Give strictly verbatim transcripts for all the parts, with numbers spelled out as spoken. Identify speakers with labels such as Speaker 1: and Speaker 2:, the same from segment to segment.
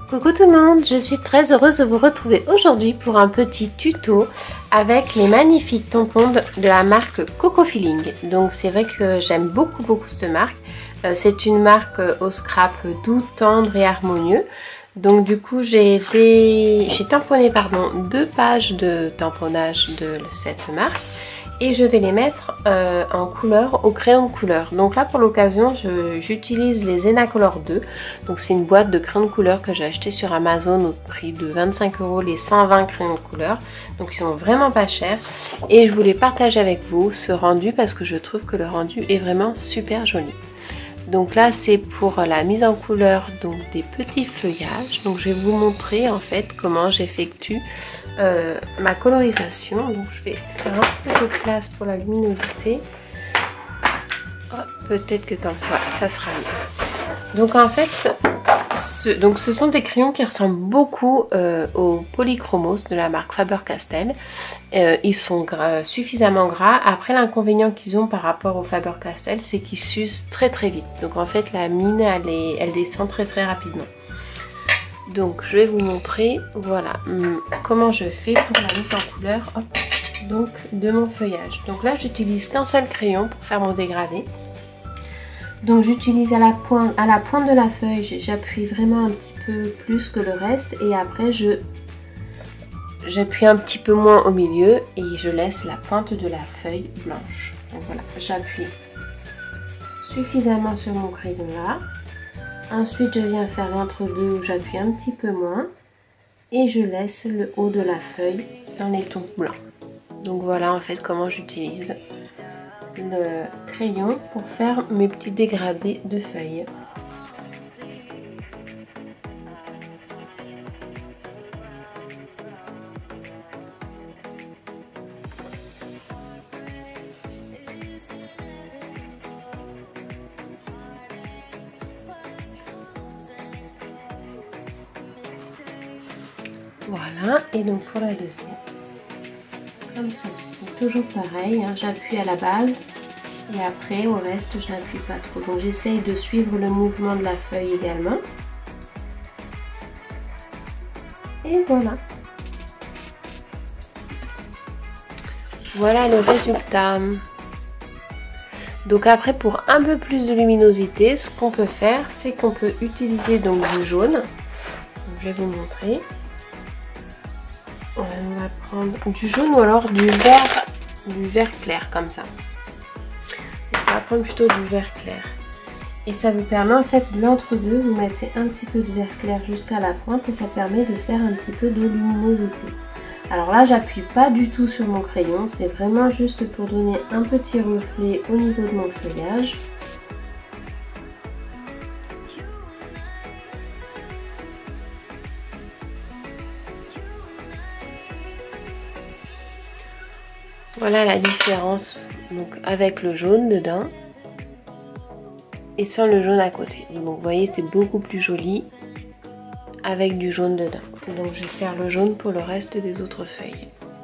Speaker 1: Coucou tout le monde, je suis très heureuse de vous retrouver aujourd'hui pour un petit tuto avec les magnifiques tampons de, de la marque Coco Feeling. Donc c'est vrai que j'aime beaucoup beaucoup cette marque. Euh, c'est une marque au scrap doux, tendre et harmonieux. Donc du coup j'ai j'ai tamponné pardon, deux pages de tamponnage de cette marque. Et je vais les mettre euh, en couleur, au crayon de couleur. Donc là pour l'occasion j'utilise les Enacolor deux. Donc c'est une boîte de crayons de couleur que j'ai acheté sur Amazon au prix de vingt-cinq euros les cent vingt crayons de couleur. Donc ils sont vraiment pas chers. Et je voulais partager avec vous ce rendu parce que je trouve que le rendu est vraiment super joli. Donc là c'est pour la mise en couleur donc des petits feuillages. Donc je vais vous montrer en fait comment j'effectue euh, ma colorisation. Donc je vais faire un peu de place pour la luminosité. Oh, peut-être que comme ça, voilà, ça sera mieux. Donc en fait, ce, donc ce sont des crayons qui ressemblent beaucoup euh, aux Polychromos de la marque Faber-Castell. Euh, ils sont gras, suffisamment gras. Après, l'inconvénient qu'ils ont par rapport au Faber-Castell, c'est qu'ils s'usent très très vite. Donc en fait, la mine, elle, est, elle descend très très rapidement. Donc je vais vous montrer, voilà, comment je fais pour la mise en couleur hop, donc, de mon feuillage. Donc là, j'utilise qu'un seul crayon pour faire mon dégradé. Donc j'utilise à la pointe, à la pointe de la feuille, j'appuie vraiment un petit peu plus que le reste et après je j'appuie un petit peu moins au milieu et je laisse la pointe de la feuille blanche. Donc voilà, j'appuie suffisamment sur mon crayon là. Ensuite je viens faire l'entre-deux où j'appuie un petit peu moins et je laisse le haut de la feuille dans les tons blancs. Donc voilà en fait comment j'utilise le crayon pour faire mes petits dégradés de feuilles. Voilà, et donc pour la deuxième, comme ceci, toujours pareil, hein, j'appuie à la base et après au reste je n'appuie pas trop. Donc j'essaye de suivre le mouvement de la feuille également. Et voilà. Voilà le résultat. Donc après pour un peu plus de luminosité, ce qu'on peut faire, c'est qu'on peut utiliser donc du jaune. Donc, je vais vous montrer. On va prendre du jaune ou alors du vert, du vert clair comme ça. On va prendre plutôt du vert clair. Et ça vous permet en fait de l'entre-deux, vous mettez un petit peu de vert clair jusqu'à la pointe et ça permet de faire un petit peu de luminosité. Alors là j'appuie pas du tout sur mon crayon, c'est vraiment juste pour donner un petit reflet au niveau de mon feuillage. Voilà la différence donc avec le jaune dedans et sans le jaune à côté. Donc vous voyez c'est beaucoup plus joli avec du jaune dedans. Donc je vais faire le jaune pour le reste des autres feuilles.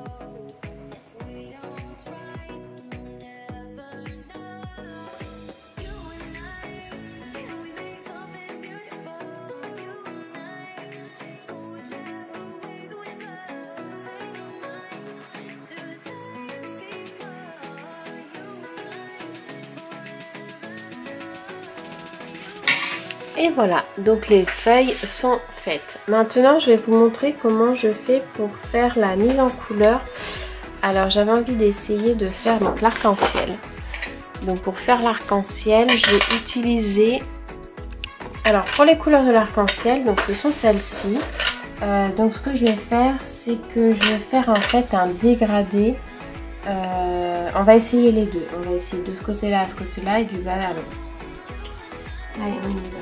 Speaker 1: Et voilà, donc les feuilles sont faites. Maintenant, je vais vous montrer comment je fais pour faire la mise en couleur. Alors, j'avais envie d'essayer de faire donc l'arc-en-ciel. Donc, pour faire l'arc-en-ciel, je vais utiliser... Alors, pour les couleurs de l'arc-en-ciel, donc ce sont celles-ci. Euh, donc, ce que je vais faire, c'est que je vais faire en fait un dégradé. Euh, on va essayer les deux. On va essayer de ce côté-là à ce côté-là et du bas vers le haut. Allez, on y va.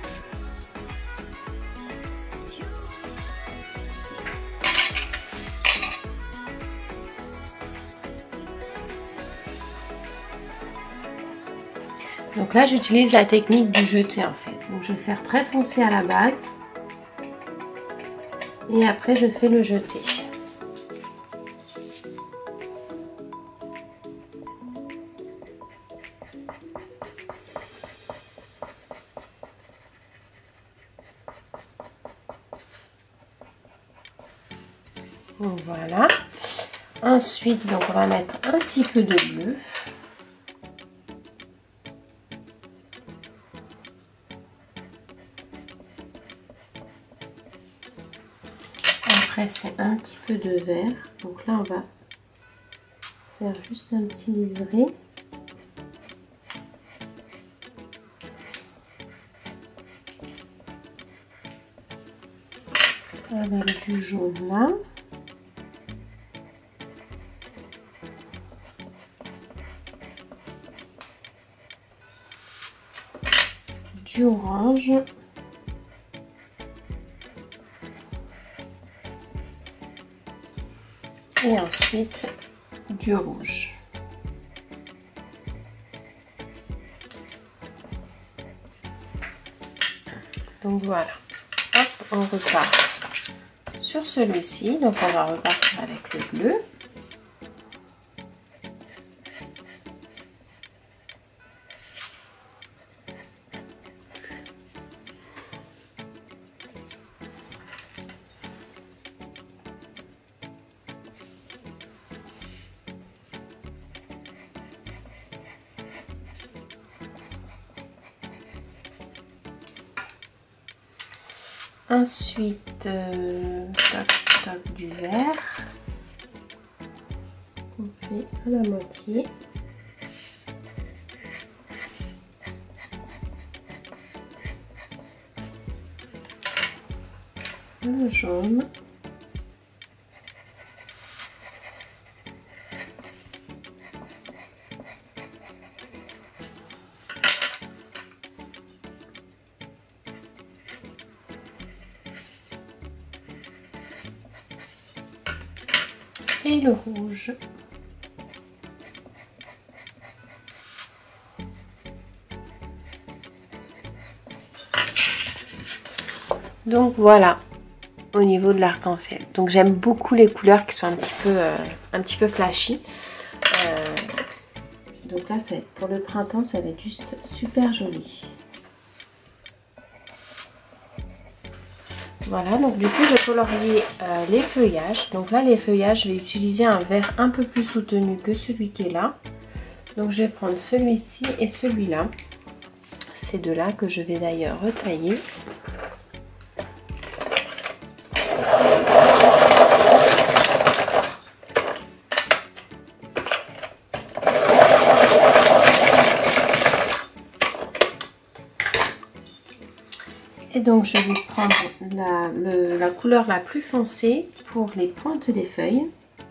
Speaker 1: Donc là j'utilise la technique du jeté en fait. Donc je vais faire très foncé à la base et après je fais le jeté. Voilà. Ensuite, donc on va mettre un petit peu de bleu. Après, c'est un petit peu de vert. Donc là, on va faire juste un petit liseré. Avec du jaune là. Du orange. Et ensuite du rouge. Donc voilà. Hop, on repart sur celui-ci. Donc on va repartir avec le bleu. Ensuite, euh, toc, toc, du vert. On fait à la moitié. Le jaune. Et le rouge. Donc voilà au niveau de l'arc-en-ciel. Donc j'aime beaucoup les couleurs qui sont un petit peu, euh, un petit peu flashy. Euh, donc là, ça va être, pour le printemps, ça va être juste super joli. Voilà, donc du coup, je colorie euh, les feuillages. Donc là, les feuillages, je vais utiliser un vert un peu plus soutenu que celui qui est là. Donc je vais prendre celui-ci et celui-là. C'est de là que je vais d'ailleurs retailler. Et donc je vais prendre la, le, la couleur la plus foncée pour les pointes des feuilles.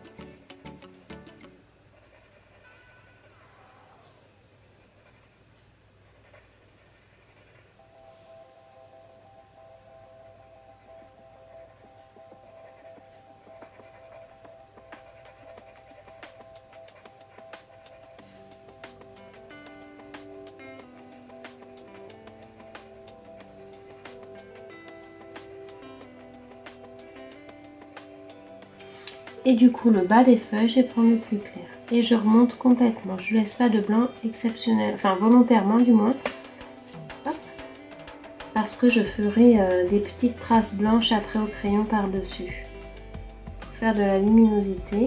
Speaker 1: Et du coup, le bas des feuilles, je vais prendre le plus clair. Et je remonte complètement. Je ne laisse pas de blanc exceptionnel, enfin volontairement du moins. Hop. Parce que je ferai euh, des petites traces blanches après au crayon par-dessus. Pour faire de la luminosité.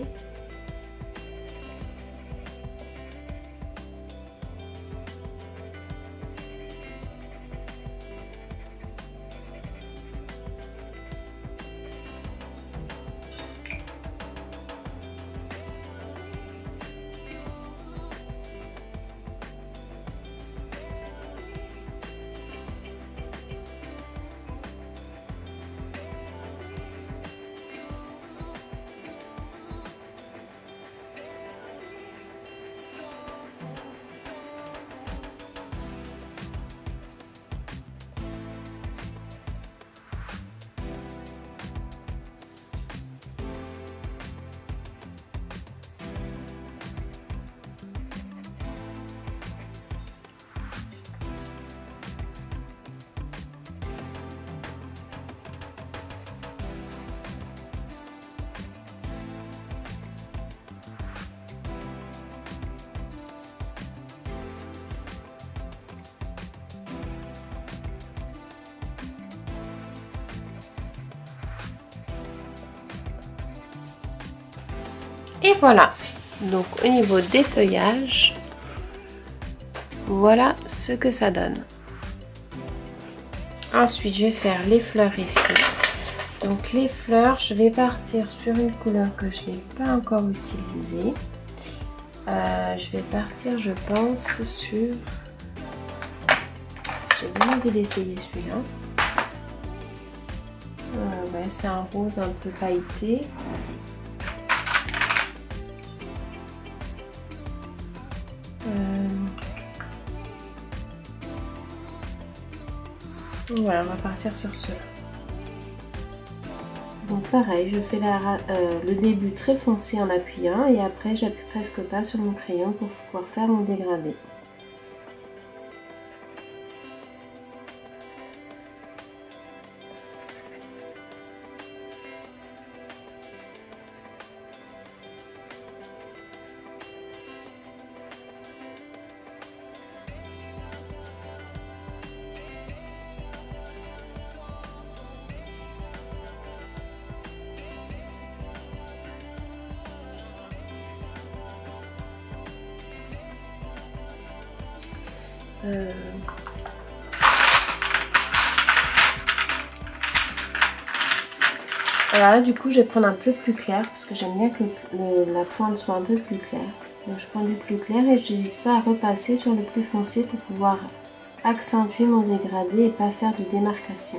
Speaker 1: Et voilà, donc au niveau des feuillages, voilà ce que ça donne. Ensuite, je vais faire les fleurs ici. Donc les fleurs, je vais partir sur une couleur que je n'ai pas encore utilisée. Euh, je vais partir, je pense, sur... J'ai bien envie d'essayer celui-là. Euh, ouais, c'est un rose un peu pailleté. Euh... Voilà, on va partir sur cela. Donc pareil, je fais la, euh, le début très foncé en appuyant et après j'appuie presque pas sur mon crayon pour pouvoir faire mon dégradé. Euh... Alors là du coup je vais prendre un peu plus clair parce que j'aime bien que le, le, la pointe soit un peu plus claire. Donc je prends du plus clair et je n'hésite pas à repasser sur le plus foncé pour pouvoir accentuer mon dégradé et pas faire de démarcation.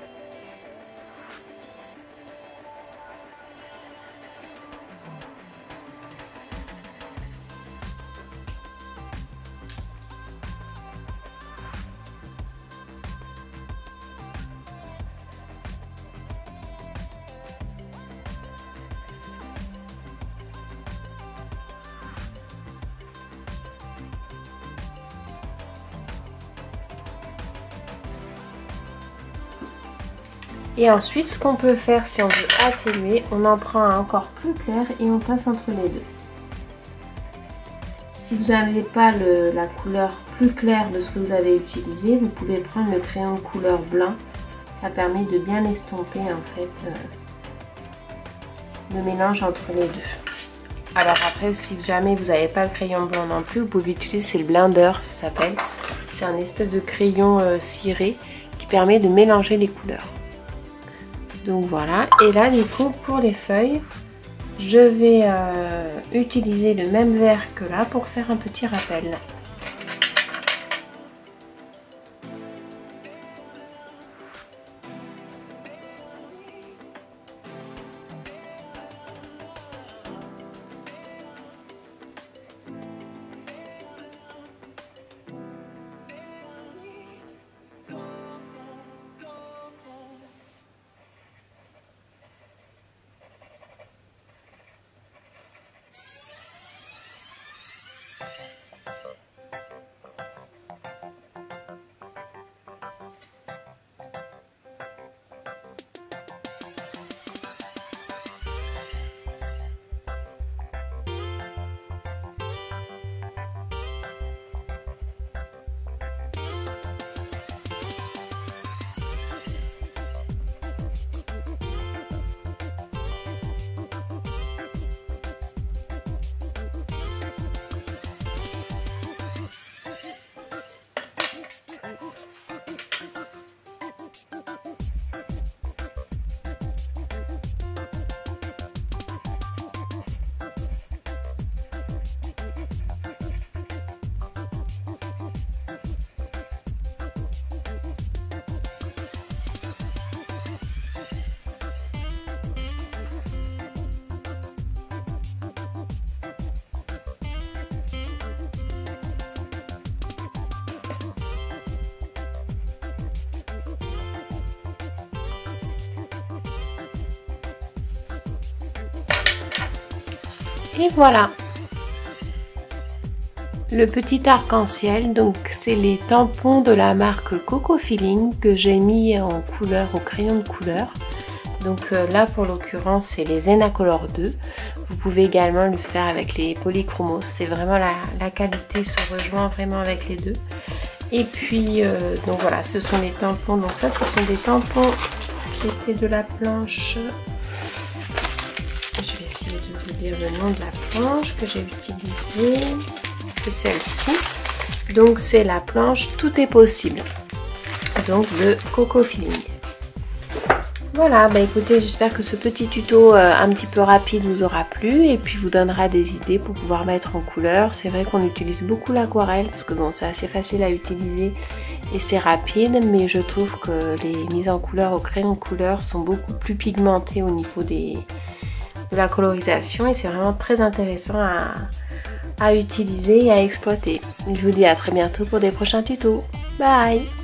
Speaker 1: Et ensuite, ce qu'on peut faire si on veut atténuer, on en prend un encore plus clair et on passe entre les deux. Si vous n'avez pas le, la couleur plus claire de ce que vous avez utilisé, vous pouvez prendre le crayon de couleur blanc. Ça permet de bien estomper en fait euh, le mélange entre les deux. Alors après, si jamais vous n'avez pas le crayon blanc non plus, vous pouvez utiliser, c'est le Blender, ça s'appelle. C'est un espèce de crayon euh, ciré qui permet de mélanger les couleurs. Donc voilà, et là du coup pour les feuilles, je vais euh, utiliser le même vert que là pour faire un petit rappel. Et voilà le petit arc-en-ciel. Donc c'est les tampons de la marque Coco Feeling que j'ai mis en couleur au crayon de couleur. Donc euh, là pour l'occurrence c'est les Zenacolor deux. Vous pouvez également le faire avec les Polychromos. C'est vraiment la, la qualité se rejoint vraiment avec les deux. Et puis euh, donc voilà, ce sont les tampons. Donc ça ce sont des tampons qui étaient de la planche. Je vais essayer de vous dire le nom de la planche que j'ai utilisée. C'est celle-ci. Donc c'est la planche Tout est possible. Donc de Coco Feeling. Voilà, bah écoutez, j'espère que ce petit tuto euh, un petit peu rapide vous aura plu et puis vous donnera des idées pour pouvoir mettre en couleur. C'est vrai qu'on utilise beaucoup l'aquarelle parce que bon, c'est assez facile à utiliser et c'est rapide, mais je trouve que les mises en couleur au crayon de couleur sont beaucoup plus pigmentées au niveau des, de la colorisation et c'est vraiment très intéressant à, à utiliser et à exploiter. Je vous dis à très bientôt pour des prochains tutos. Bye!